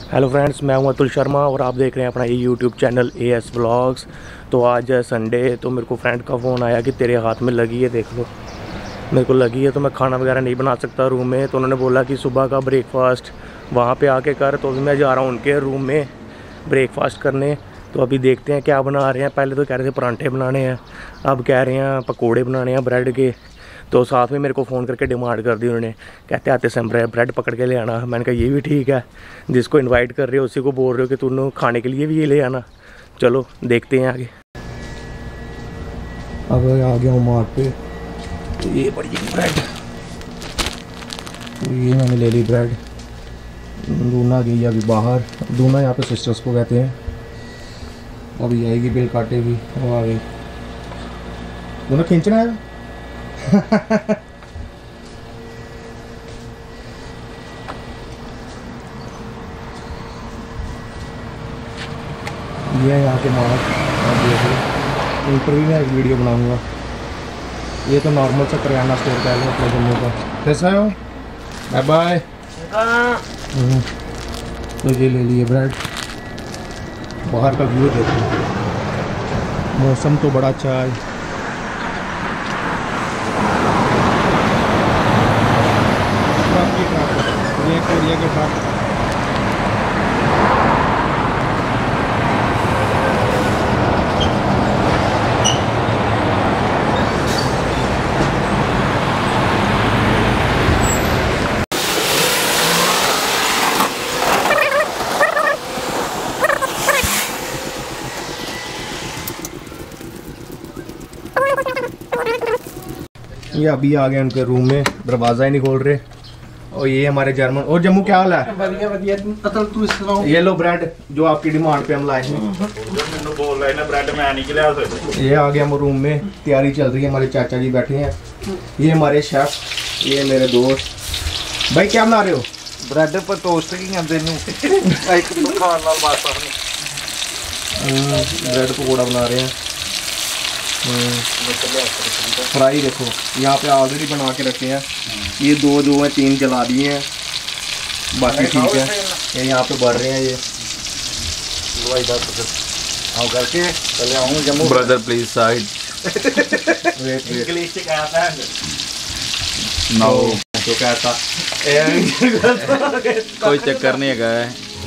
Hello friends, मैं हूं अतुल शर्मा और आप देख रहे हैं अपना ये यूट्यूब चैनल AS व्लॉग्स। तो आज है संडे, तो मेरे को फ्रेंड का फ़ोन आया कि तेरे हाथ में लगी है, देख लो। मेरे को लगी है तो मैं खाना वगैरह नहीं बना सकता रूम में, तो उन्होंने बोला कि सुबह का ब्रेकफास्ट वहाँ पे आके कर। तो अभी मैं जा रहा हूँ उनके रूम में ब्रेकफास्ट करने। तो अभी देखते हैं क्या बना रहे हैं। पहले तो कह रहे थे परांठे बनाने हैं, अब कह रहे हैं पकोड़े बनाने हैं ब्रेड के। तो साथ में मेरे को फ़ोन करके डिमांड कर दी उन्होंने, कहते आते समय ब्रेड पकड़ के ले आना। मैंने कहा ये भी ठीक है, जिसको इनवाइट कर रहे हो उसी को बोल रहे हो कि तुम खाने के लिए भी ये ले आना। चलो देखते हैं आगे। अब आ गया हूँ मार्ट पे, तो ये पड़ी ब्रेड, तो ये मैंने ले ली ब्रेड। दूना गई अभी बाहर, दूना यहाँ पे सिस्टर्स को कहते हैं। अभी आएगी बिल काटेगी, वो आ गई। दूना खींचना है ये यहाँ के मार्ट आप देख रहे, इन पर भी मैं एक वीडियो बनाऊंगा। ये तो नॉर्मल सा करियाना स्टोर का है अपने जम्मू का। कैसा है? Bye bye. तो ये ले लिए ब्रेड। बाहर का व्यू देखो, मौसम तो बड़ा अच्छा है। ये कोरिया के ट्रक, ये अभी आ गए उनके रूम में, दरवाज़ा ही नहीं खोल रहे। और ये हमारे जर्मन। और जम्मू क्या हाल है? बढ़िया बढ़िया। तू ये लो ब्रेड जो आपकी डिमांड पे हम लाए हैं। बोल रहे हैं ब्रेड मैं नहीं खिला सकता। ये आ गया हम रूम में, तैयारी चल रही है। हमारे चाचा जी बैठे हैं, ये हमारे शेफ, ये मेरे दोस्त। भाई क्या बना रहे हो? ब्रेड पर टोस्ट की कहते ब्रेड पकौड़ा बना रहे हैं। फ्राई देखो यहाँ पे ऑलरेडी बना के रखे हैं। ये दो जो हैं, 3 जला दिए हैं, बाकी ठीक है। ये यहाँ पे बढ़ रहे हैं। ये आओ करके चले आऊँ Jammu. Brother please side. English कहता है नो तो कहता कोई चक्कर नहीं है।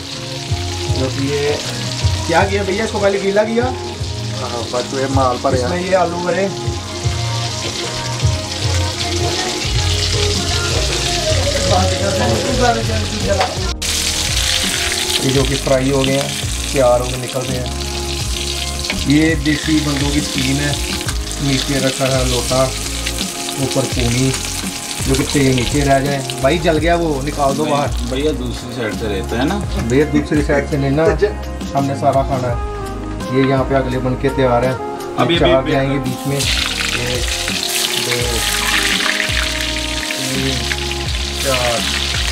ये क्या किया भैया? इसको पहले गीला किया, बस माल पर इसमें ये आलू भरे। ये जो कि फ्राई हो गए हैं, तैयार हो गए, निकल रहे हैं। ये देसी बंदों की स्कीम है। नीचे रखा है लोटा, ऊपर पूनी, जो कि तेल नीचे रह जाए। भाई जल गया वो, निकाल दो बाहर। भैया दूसरी साइड से रहता है ना, भैया दूसरी साइड से लेना, हमने सारा खाना है। ये यहाँ पे अगले बन के तैयार है। अभी 4 के आएंगे बीच में, 1 2 3 4।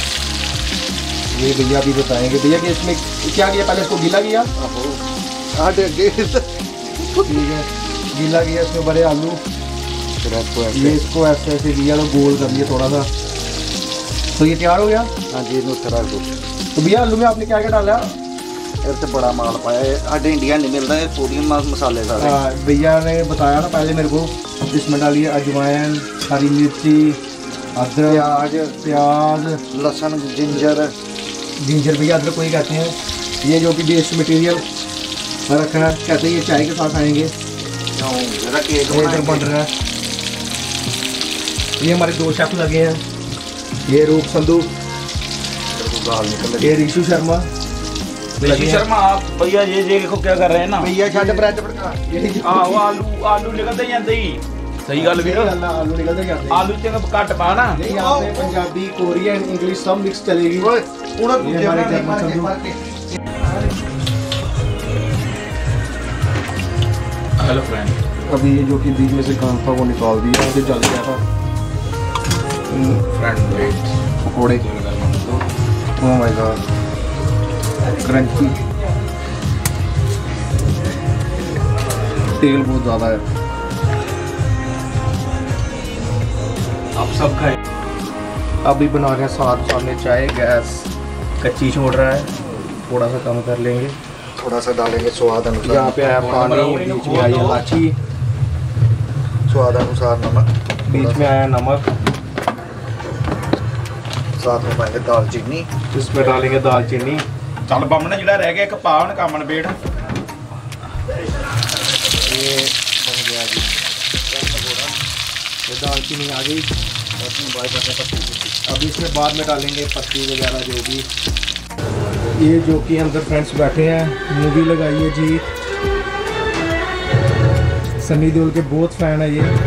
ये भैया अभी बताएंगे भैया कि इसमें क्या किया। पहले इसको गीला किया, ठीक है, गीला किया। इसमें बड़े आलू, ये इसको ऐसे ऐसे किया, तो गोल कर लिया थोड़ा सा, तो ये तैयार हो गया। हाँ जी, तो भैया आलू में आपने क्या क्या डाला? तो बड़ा माल पाया है, अड्डे इंडिया नहीं मिलता है। सोडियम मसाले सारे भैया ने बताया ना पहले मेरे को। इसमें डालिए अजवाइन, हरी मिर्ची, अदरक, प्याज, लहसुन, जिंजर भैया अदरक को ही कहते हैं। ये जो कि बेस्ट मटेरियल रखा है, कहते हैं ये चाय के साथ आएंगे। बन रहा है। ये हमारे 2 शेफ लगे हैं, ये रूप संधू, ये ऋषु शर्मा। आप भैया ये देखो क्या कर रहे हैं ना भैया। छड़ ब्रेड आलू निकलते जाते ही। सही गल भी, आलू निकलते जाते, आलू चंगा घट पा ना। यहाँ पे पंजाबी, कोरियन, इंग्लिश सब मिक्स चलेगी। हेलो फ्रेंड, अभी ये जो कि बीच में से काम था वो निकाल दिया, मुझे जल गया था। फ्रेंड वेट पकौड़े, ओह माय गॉड, क्रंची। तेल बहुत ज़्यादा है। आप सब खाए। अभी बना रहे हैं साथ सामने चाय, गैस कच्ची छोड़ रहा है। थोड़ा सा कम कर लेंगे। थोड़ा सा डालेंगे स्वाद अनुसार। यहाँ पे आया पानी, बीच में आई इलायची, स्वाद अनुसार नमक, बीच में आया नमक, साथ में पाएंगे दालचीनी। इसमें डालेंगे दालचीनी। ਚੱਲ ਬੰਮ ਨੇ ਜਿਹੜਾ ਰਹਿ ਗਿਆ ਇੱਕ ਪਾ ਹੁਣ ਕੰਮ ਨਵੇੜ। ये बन गया जी, ये दालचीनी आ गई। अब इसमें बाद में डालेंगे पत्ती वगैरह जो भी। ये जो कि अंदर फ्रेंड्स बैठे हैं, मूवी लगाई है जी, सनी देओल के बहुत फैन है ये।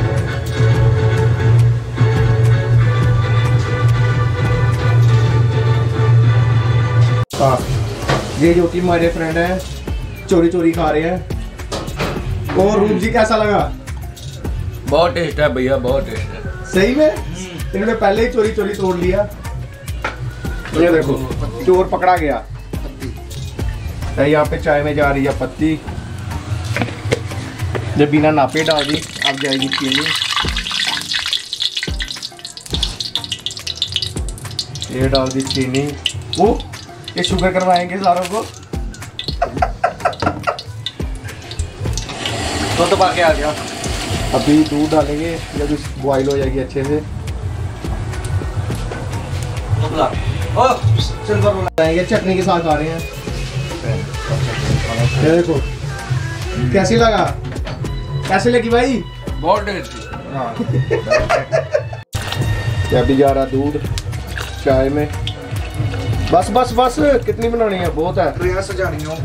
हाँ, ये जो कि हमारे फ्रेंड हैं चोरी चोरी खा रहे हैं। और रूप जी कैसा लगा? बहुत टेस्ट है भैया, बहुत टेस्ट है। सही में इन्होंने पहले ही चोरी चोरी तोड़ लिया। ये देखो चोर पकड़ा गया। यहाँ पे चाय में जा रही है पत्ती, जब बिना नापे डाल दी। अब जाएगी चीनी, ये डाल दी चीनी। वो ये शुगर करवाएंगे सारों को। तो दबा के आ गया। अभी दूध डालेंगे जब बॉईल हो जाएगी अच्छे से। जाएंगे चटनी के साथ खा रहे हैं। ये देखो कैसी लगा, कैसे लगी भाई? बहुत टेस्टी। अभी जा रहा दूध चाय में। बस बस बस, कितनी बनानी है? बहुत है। ट्रे सजानी हो।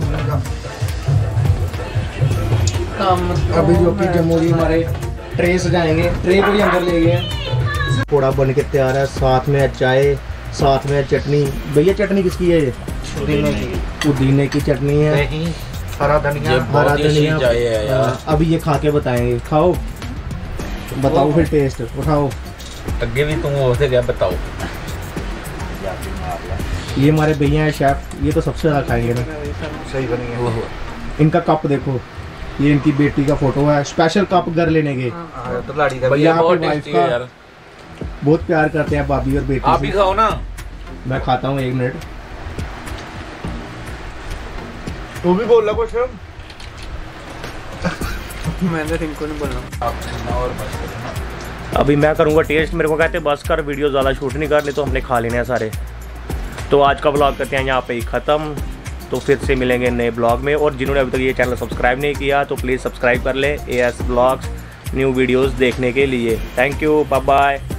अभी जो कि जम्मू जी हमारे ट्रे सजाएंगे, ट्रे को ही अंदर ले गए। थोड़ा बन के तैयार है, साथ में चाय, साथ में चटनी। भैया चटनी किसकी है? ये पुदीने की चटनी है, हरा धनिया, हरा धनिया। चाय है यार। अभी ये खा के बताएंगे। खाओ, बताओ फिर टेस्ट। उठाओ। अगे भी तुम उससे क्या बताओ। ये हमारे भैया हैं शेफ, ये तो सबसे ज़्यादा खाएंगे ना। सही बनी है। इनका कप देखो, ये इनकी बेटी का फोटो है। स्पेशल कप घर लेने के। तो लाड़ी का भैया यहाँ बहुत पे वाइफ टेस्टी है का यार। बहुत प्यार करते हैं भाभी और बेटी आप ही से। खाओ ना। मैं खाता हूँ, 1 मिनट। तू भी बोल रहा कुछ। मैंने रिंकू नहीं बोलना। अभी मैं करूँगा टेस्ट। मेरे को कहते बस कर, वीडियो ज़्यादा शूट नहीं करनी, तो हमने खा लेने हैं सारे। तो आज का ब्लॉग करते हैं यहाँ पे ही ख़त्म। तो फिर से मिलेंगे नए ब्लॉग में। और जिन्होंने अभी तक ये चैनल सब्सक्राइब नहीं किया तो प्लीज़ सब्सक्राइब कर ले AS ब्लॉग्स न्यू वीडियोस देखने के लिए। Thank you, bye bye.